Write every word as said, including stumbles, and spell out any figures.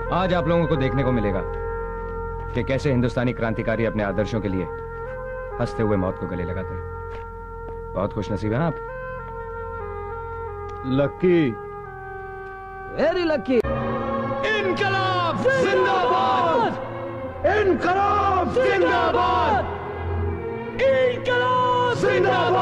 आज आप लोगों को देखने को मिलेगा कि कैसे हिंदुस्तानी क्रांतिकारी अपने आदर्शों के लिए हंसते हुए मौत को गले लगाते हैं। बहुत खुशनसीब हैं आप। Lucky, very lucky. इनकलाब जिंदाबाद, इनकलाब जिंदाबाद, इनकलाब जिंदाबाद।